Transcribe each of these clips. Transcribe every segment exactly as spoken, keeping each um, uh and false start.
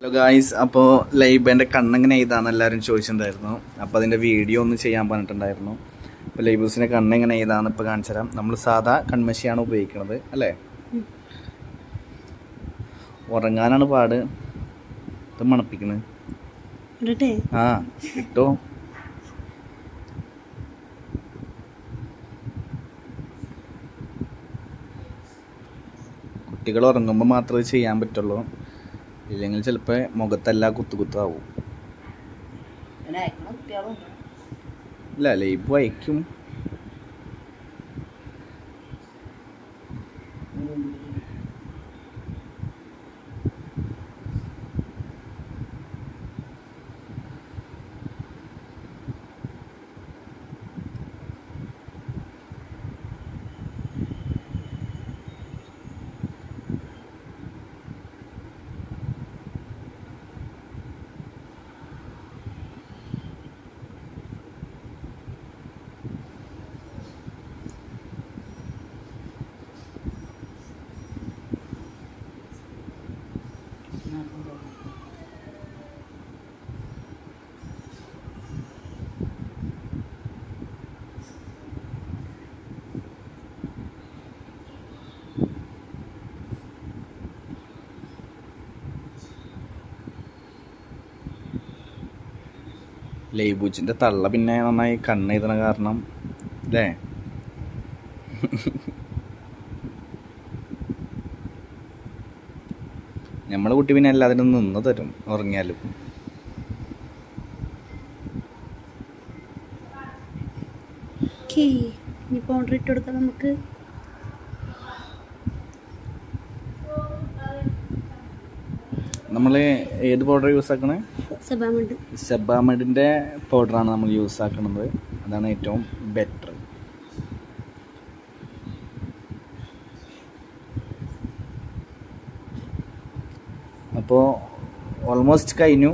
Hello guys, അപ്പോൾ ലൈബേൻ്റെ കണ്ണെങ്ങനെ എഴുതാന്ന് എല്ലാവരും ചോദിച്ചിട്ടുണ്ടായിരുന്നു. അപ്പോൾ അതിൻ്റെ വീഡിയോ ഒന്ന് ചെയ്യാൻ പറഞ്ഞിട്ടുണ്ടായിരുന്നു. അപ്പോൾ ലൈബൂസിൻ്റെ കണ്ണെങ്ങനെ എഴുതാന്ന് ഇപ്പോൾ കാണിച്ചു തരാം. നമ്മൾ സാധാ കൺമഷിയാണ് ഉപയോഗിക്കുന്നത് അല്ലേ? ഉറങ്ങാനാണ് പാട്. ഇത് മണപ്പിക്കുന്നത് ആ കിട്ടോ. കുട്ടികൾ ഉറങ്ങുമ്പോൾ മാത്രമേ ചെയ്യാൻ പറ്റുള്ളൂ, ഇല്ലെങ്കിൽ ചിലപ്പോൾ മുഖത്തെല്ലാം കുത്തു കുത്താവും. ഇല്ല ലൈബ് വയ്ക്കും. ലൈബൂച്ചിൻ്റെ തള്ള പിന്നെ നന്നായി കണ്ണെഴുതണ കാരണം അല്ലേ? നമ്മളെ കുട്ടി പിന്നെ എല്ലാത്തിനും നിന്ന് തരും ഉറങ്ങിയാലും. പൗഡർ ഇട്ട് കൊടുക്കാം നമുക്ക്. നമ്മൾ ഏത് പൗഡർ യൂസ് ആക്കണേ? സെബാമെഡ്. സെബാമെഡിൻ്റെ പൗഡറാണ് നമ്മൾ യൂസ് ആക്കുന്നത്. അതാണ് ഏറ്റവും ബെറ്റർ. അപ്പോൾ ഓൾമോസ്റ്റ് കഴിഞ്ഞു.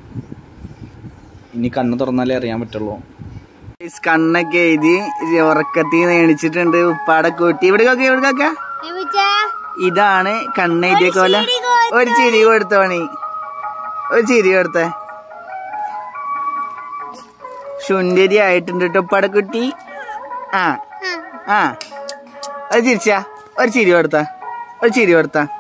ഇനി കണ്ണ് തുറന്നാലേ അറിയാൻ പറ്റുള്ളൂ. കണ്ണൊക്കെ എഴുതി ഉറക്കത്തിൽ എണിച്ചിട്ടുണ്ട്. ഉപ്പാടെ കൂട്ടി ഇവിടെ ഇവിടെ ഇതാണ് കണ്ണെഴുതിയ പോലെ. ഒരു ചിരി കൊടുത്തോണി, ഒരു ചിരി കൊടുത്തേ. സുന്ദരി ആയിട്ടുണ്ട് കേട്ടോ ഉപ്പാടെ കുട്ടി. ആ ആ ഒരു ചിരിച്ചാ, ഒരു ചിരി കൊടുത്ത, ഒരു ചിരി കൊടുത്ത.